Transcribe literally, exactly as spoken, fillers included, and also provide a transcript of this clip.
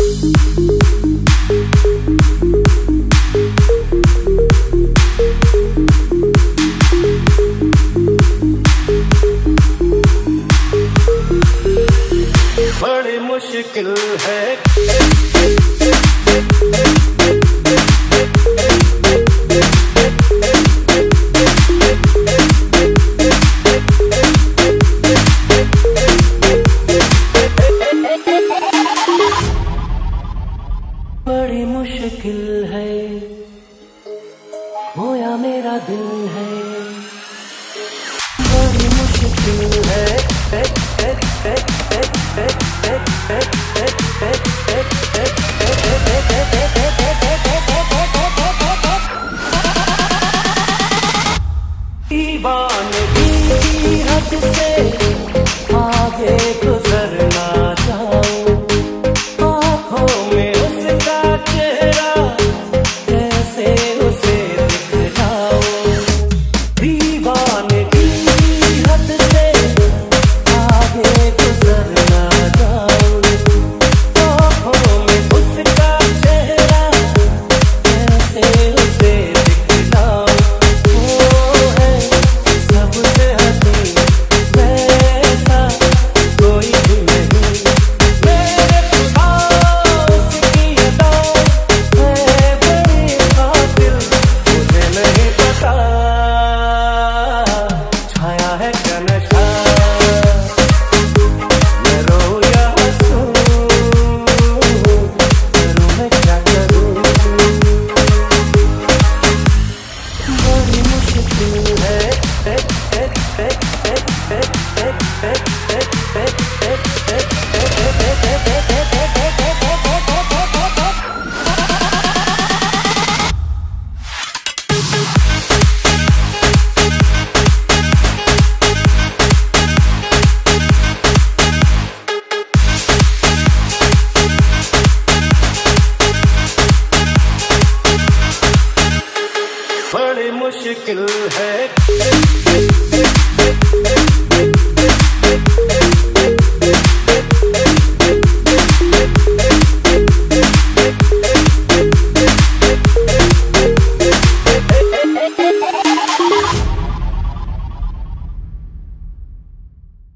बड़ी मुश्किल है बड़ी मुश्किल है खोया मेरा दिल है बड़ी मुश्किल है दीवानगी की हद से आगे गुजरना चाहूं आँखों में उसका चेहरा कैसे उसे दिखलाऊं दीवानगी की हद से आगे गुजरना चाहूं आँखों में उसका चेहरा कैसे उसे दिखलाऊं वो है सबसे हसीन वैसा कोई भी नहीं मेरे खुदा उसकी अदा है बड़ी कातिल मुझे नहीं पता छाया है क्या नशा मैं रो या हंसूं करूं मैं क्या करूं बड़ी मुश्किल है बड़ी मुश्किल है